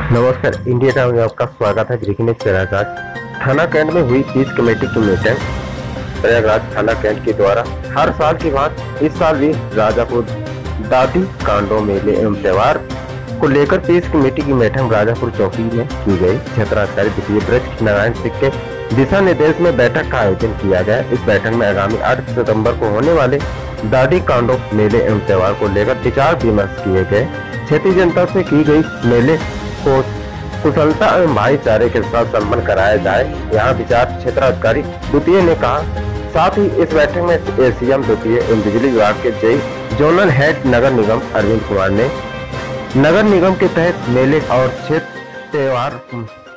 नमस्कार, India time में आपका स्वागत है। ब्रेकिंग न्यूज प्रयागराज थाना कैंट में हुई पीस कमेटी की मीटिंग। प्रयागराज थाना कैंट के द्वारा हर साल की बात इस साल भी राजापुर दादी कांडो मेले एवं त्योहार को लेकर पीस कमेटी की मीटिंग राजापुर चौकी में की गई। क्षेत्राधिकारी द्वितीय ब्रज नारायण सिंह के दिशा निर्देश में बैठक का आयोजन किया गया। इस बैठक में आगामी 8 सितंबर को होने वाले दादी कांडो मेले एवं त्योहार को लेकर विचार विमर्श किए गए। क्षेत्रीय जनता से की गई मेले को कुशलता एवं भाईचारे के साथ संपन्न कराया जाए, यहाँ विचार क्षेत्राधिकारी द्वितीय ने कहा। साथ ही इस बैठक में एसीएम द्वितीय एवं बिजली विभाग के जय जोनल हेड नगर निगम अरविंद कुमार ने नगर निगम के तहत मेले और क्षेत्र त्योहार